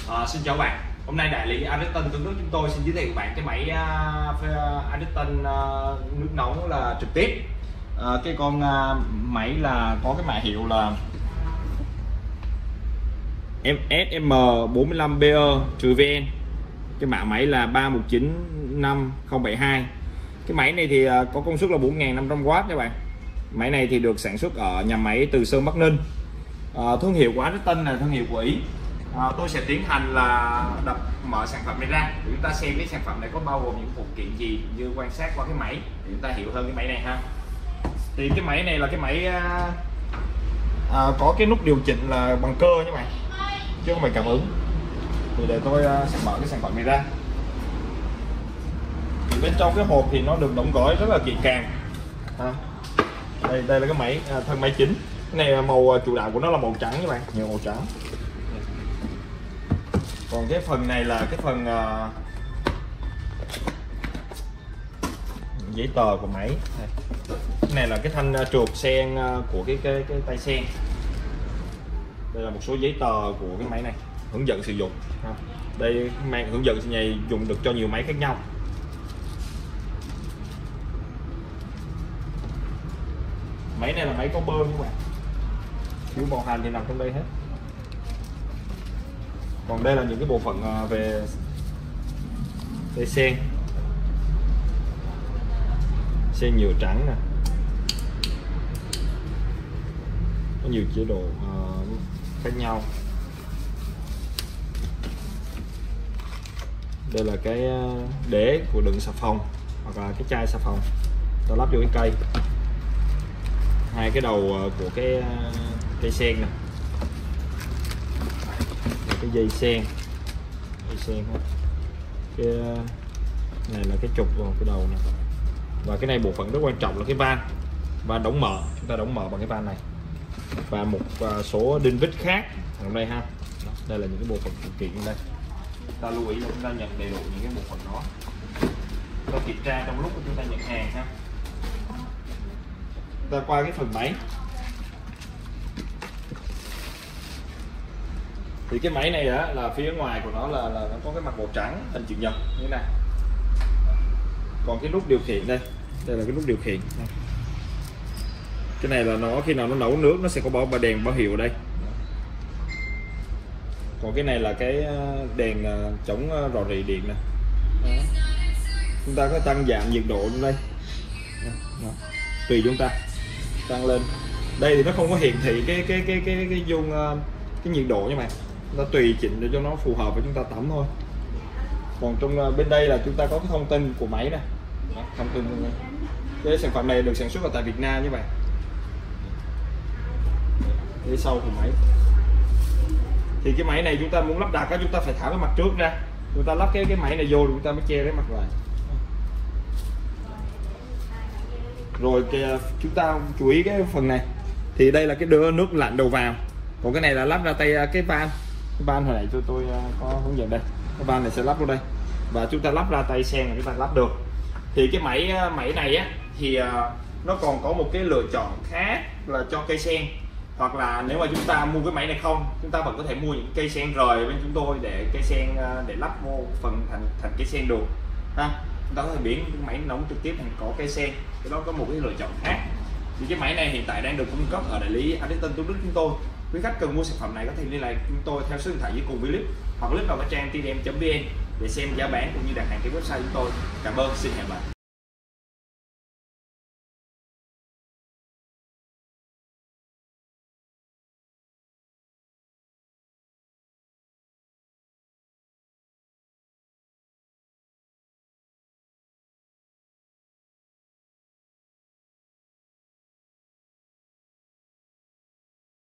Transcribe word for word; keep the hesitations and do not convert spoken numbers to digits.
À, xin chào bạn. Hôm nay đại lý Ariston Tương Đức chúng tôi xin giới thiệu bạn cái máy uh, Ariston uh, nước nóng là trực tiếp. Uh, cái con uh, máy là có cái mã hiệu là ét em bốn lăm B E V N. Cái mã máy là ba một chín năm không bảy hai. Cái máy này thì uh, có công suất là bốn nghìn năm trăm oát các bạn. Máy này thì được sản xuất ở nhà máy Từ Sơn Bắc Ninh. Uh, thương hiệu của Ariston là thương hiệu của Ý. À, tôi sẽ tiến hành là đập mở sản phẩm này ra để chúng ta xem cái sản phẩm này có bao gồm những phụ kiện gì, như quan sát qua cái máy để chúng ta hiểu hơn cái máy này ha. Thì cái máy này là cái máy à, à, có cái nút điều chỉnh là bằng cơ như vậy chứ không phải cảm ứng. Thì để tôi à, sẽ mở cái sản phẩm này ra. Thì bên trong cái hộp thì nó được đóng gói rất là kỹ càng. À, đây đây là cái máy à, thân máy chính. Cái này là màu chủ đạo của nó là màu trắng các bạn, nhiều màu trắng. Còn cái phần này là cái phần uh, giấy tờ của máy. Cái này là cái thanh uh, trượt sen uh, của cái, cái cái tay sen. Đây là một số giấy tờ của cái máy này, hướng dẫn sử dụng. Đây mang hướng dẫn này dùng được cho nhiều máy khác nhau. Máy này là máy có bơm các bạn, phiếu bảo hành thì nằm trong đây hết. Còn đây là những cái bộ phận về dây sen, sen nhựa trắng nè, có nhiều chế độ uh, khác nhau. Đây là cái đế của đựng xà phòng hoặc là cái chai xà phòng, ta lắp vô cái cây. Hai cái đầu của cái cây sen nè, cái dây sen, dây sen hết. Cái này là cái trục vào cái đầu này. Và cái này bộ phận rất quan trọng là cái van, van đóng mở, chúng ta đóng mở bằng cái van này. Và một số đinh vít khác ở đây ha. Đây là những cái bộ phận phụ kiện đây. Ta lưu ý là chúng ta nhận đầy đủ những cái bộ phận đó. Ta kiểm tra trong lúc chúng ta nhận hàng ha. Ta qua cái phần máy. Thì cái máy này đó là phía ngoài của nó là, là nó có cái mặt màu trắng hình chữ nhật như thế này. Còn cái nút điều khiển đây, đây là cái nút điều khiển đây. Cái này là nó khi nào nó nấu nước nó sẽ có báo đèn báo hiệu ở đây. Còn cái này là cái đèn chống rò rỉ điện nè. Chúng ta có tăng giảm nhiệt độ trong đây. Đó. Tùy chúng ta tăng lên. Đây thì nó không có hiển thị cái cái cái cái cái dung cái nhiệt độ nha bạn. Chúng ta tùy chỉnh để cho nó phù hợp với chúng ta tắm thôi. Còn trong bên đây là chúng ta có cái thông tin của máy này. Đó, thông tin cái sản phẩm này được sản xuất ở tại Việt Nam như vậy. Phía sau của máy. Thì cái máy này chúng ta muốn lắp đặt chúng ta phải tháo cái mặt trước ra. Chúng ta lắp cái cái máy này vô chúng ta mới che cái mặt lại. Rồi cái, chúng ta chú ý cái phần này. Thì đây là cái đưa nước lạnh đầu vào. Còn cái này là lắp ra tay cái van. Cái van hồi nãy tôi tôi có hướng dẫn đây. Cái van này sẽ lắp vào đây. Và chúng ta lắp ra tay sen là chúng ta lắp được. Thì cái máy máy này á thì nó còn có một cái lựa chọn khác là cho cây sen. Hoặc là nếu mà chúng ta mua cái máy này không, chúng ta vẫn có thể mua những cây sen rời bên chúng tôi để cây sen để lắp vô phần thành thành cây sen được. Ha. Chúng ta có thể biến cái máy nóng trực tiếp thành có cây sen. Cái đó có một cái lựa chọn khác. Thì cái máy này hiện tại đang được cung cấp ở đại lý Ariston Tương Đức chúng tôi. Quý khách cần mua sản phẩm này có thể liên lạc chúng tôi theo số điện thoại dưới cùng với clip hoặc click vào cái trang tdm chấm vn để xem giá bán cũng như đặt hàng cái website chúng tôi. Cảm ơn, xin hẹn gặp lại.